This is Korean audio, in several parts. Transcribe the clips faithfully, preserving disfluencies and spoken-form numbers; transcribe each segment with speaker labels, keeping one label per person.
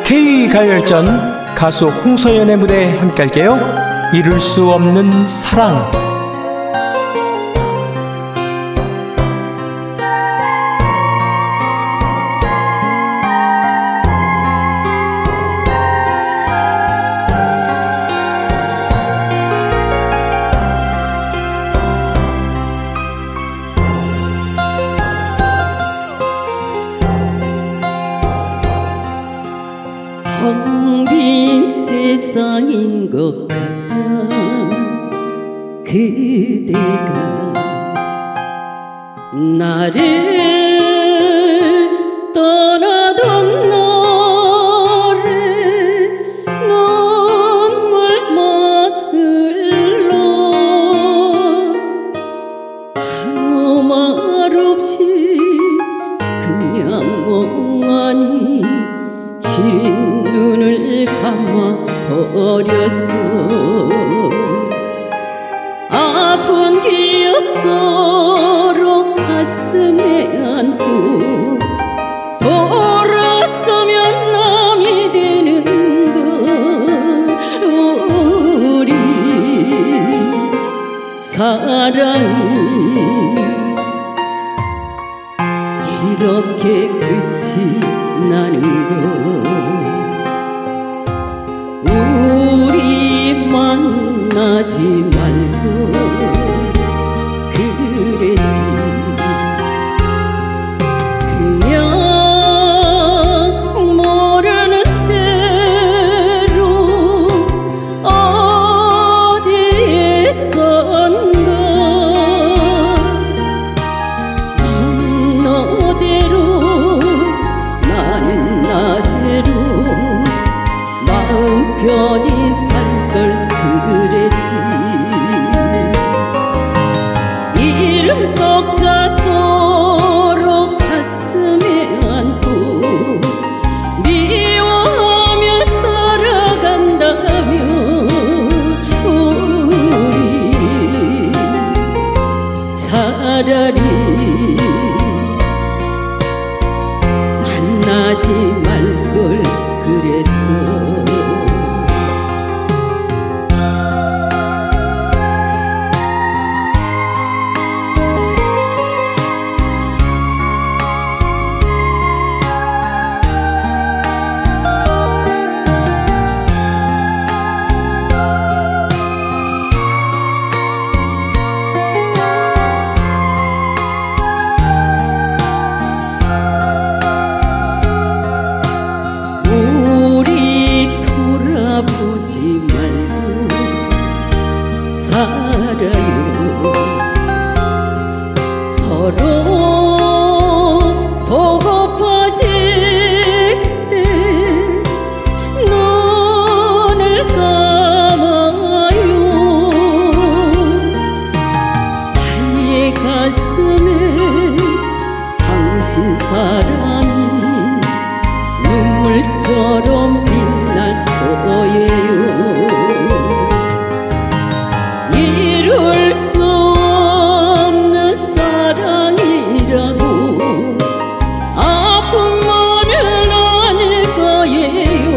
Speaker 1: K가요열전 가수 홍서연의 무대 함께 할게요. 이룰 수 없는 사랑.
Speaker 2: 텅 빈 세상인 것 같아 그대가 나를 떠나던 날에 눈물만 흘러 아무 말 없이 그냥 멍하니 시린 눈을 감아 버렸어. 아픈 기억 서로 가슴에 안고 돌아서면 남이 되는 것. 우리 사랑이 이렇게 끝이 나는 것. 우리 만나지 말고 그랬지. 그냥 모르는 채로 어디에선가 넌 너대로 나는 나대로 마음 편히 살 걸 그랬지. 이름 석자 서로 가슴에 안고 미워하며 살아간다면 우리 차라리 만나지 말 걸 그랬어. 보지 말고 살아요. 서로 보고파질 때 눈을 감아요. 나의 가슴에 당신 사랑이 눈물처럼 빛날 거예요. 이룰 수 없는 사랑이라고 아픔만은 아닐 거예요.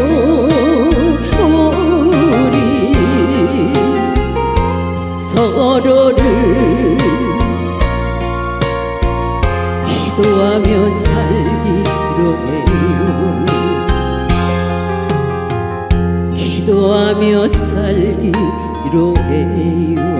Speaker 2: 우리 서로를 기도하며 살기로 해요. 기도하며 살기로 해요.